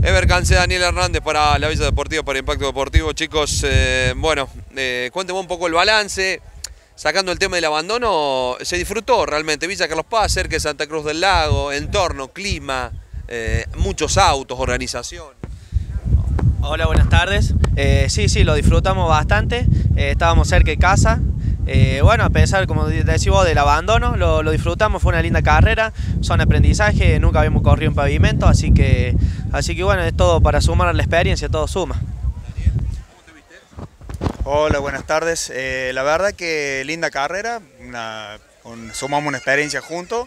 Ever Cancé, Daniel Hernández para la Villa Deportiva, para Impacto Deportivo. Chicos, cuéntenme un poco el balance. Sacando el tema del abandono, se disfrutó realmente. Villa Carlos Paz, cerca de Santa Cruz del Lago, entorno, clima, muchos autos, organización. Hola, buenas tardes. Sí, lo disfrutamos bastante. Estábamos cerca de casa. A pesar, como decís vos, del abandono, lo disfrutamos, fue una linda carrera, son aprendizaje, nunca habíamos corrido en pavimento, así que bueno, es todo para sumar a la experiencia, todo suma. Daniel, ¿cómo te viste? Hola, buenas tardes. La verdad que linda carrera, sumamos una experiencia juntos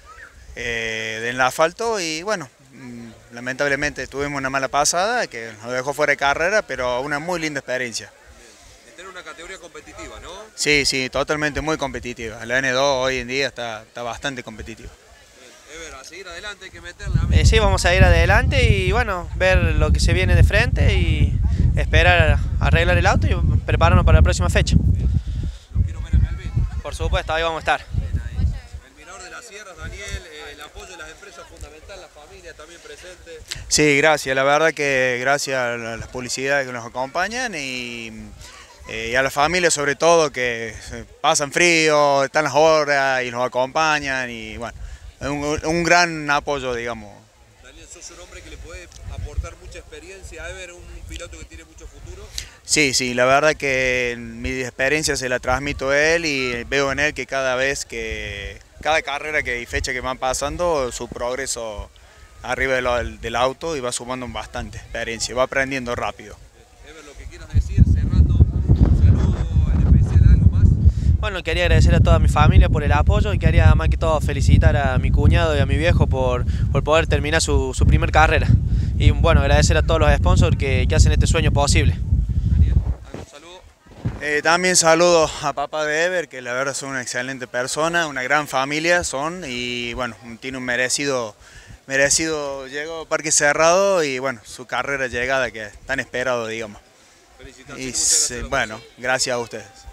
en el asfalto y bueno, lamentablemente tuvimos una mala pasada que nos dejó fuera de carrera, pero una muy linda experiencia. Está en una categoría competitiva, ¿no? Sí, totalmente muy competitiva. La N2 hoy en día está bastante competitiva. Ever, a seguir adelante hay que meterla. Sí, vamos a ir adelante y bueno, ver lo que se viene de frente y esperar a arreglar el auto y prepararnos para la próxima fecha. Los quiero ver en Melvin. Por supuesto, ahí vamos a estar. El Mirador de las Sierras, Daniel, el apoyo de las empresas fundamental, la familia también presente. Sí, gracias. La verdad que gracias a las publicidades que nos acompañan y a la familia sobre todo, que pasan frío, están las horas y nos acompañan y bueno, un gran apoyo, digamos. Daniel, sos un hombre que le puede aportar mucha experiencia a Ever, un piloto que tiene mucho futuro. Sí, la verdad que mi experiencia se la transmito a él y veo en él que cada carrera y fecha que van pasando, su progreso arriba del auto y va sumando bastante experiencia, va aprendiendo rápido. Ever, lo que quieras decir, cerrando, un saludo en especial, algo más. Bueno, quería agradecer a toda mi familia por el apoyo y quería más que todo felicitar a mi cuñado y a mi viejo por poder terminar su primer carrera. Y bueno, agradecer a todos los sponsors que hacen este sueño posible. Daniel, ¿algún saludo? También saludo a papá de Ever, que la verdad son una excelente persona, una gran familia son y bueno, tiene un merecido llegó a Parque Cerrado y bueno, su carrera llegada que es tan esperado, digamos. Felicitaciones. Y bueno, gracias a ustedes.